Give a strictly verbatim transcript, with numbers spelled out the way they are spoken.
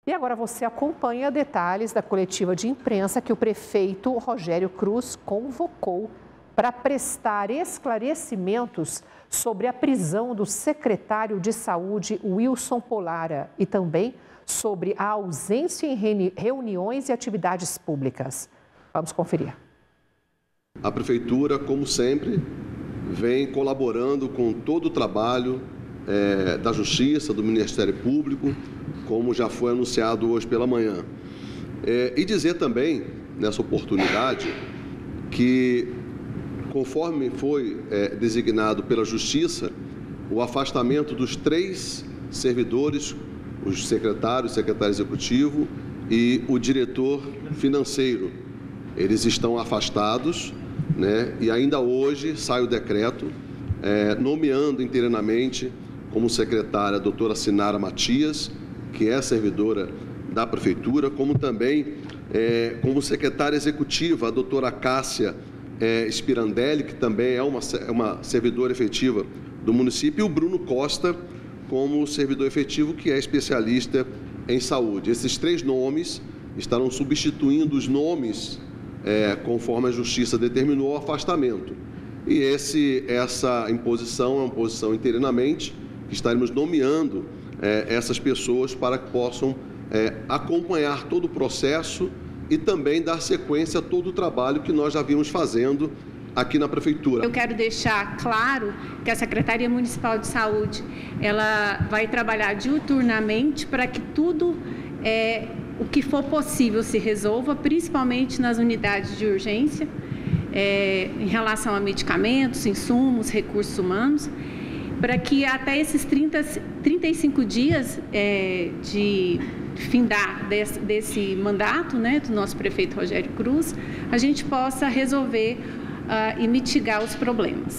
E agora você acompanha detalhes da coletiva de imprensa que o prefeito Rogério Cruz convocou para prestar esclarecimentos sobre a prisão do secretário de Saúde, Wilson Polara, e também sobre a ausência em reuniões e atividades públicas. Vamos conferir. A Prefeitura, como sempre, vem colaborando com todo o trabalho é, da Justiça, do Ministério Público, como já foi anunciado hoje pela manhã. É, e dizer também, nessa oportunidade, que conforme foi é, designado pela Justiça, o afastamento dos três servidores, os secretários, secretário executivo e o diretor financeiro. Eles estão afastados, né? E ainda hoje sai o decreto é, nomeando interinamente como secretária a doutora Sinara Matias, que é servidora da Prefeitura, como também é, como secretária executiva a doutora Cássia é, Spirandelli, que também é uma, uma servidora efetiva do município, e o Bruno Costa como servidor efetivo, que é especialista em saúde. Esses três nomes estarão substituindo os nomes é, conforme a Justiça determinou o afastamento. E esse, essa imposição é uma imposição interinamente, que estaremos nomeando É, essas pessoas para que possam é, acompanhar todo o processo e também dar sequência a todo o trabalho que nós já vimos fazendo aqui na Prefeitura. Eu quero deixar claro que a Secretaria Municipal de Saúde ela vai trabalhar diuturnamente para que tudo é, o que for possível se resolva, principalmente nas unidades de urgência, é, em relação a medicamentos, insumos, recursos humanos, para que até esses trinta, trinta e cinco dias é, de findar desse, desse mandato, né, do nosso prefeito Rogério Cruz, a gente possa resolver uh, e mitigar os problemas.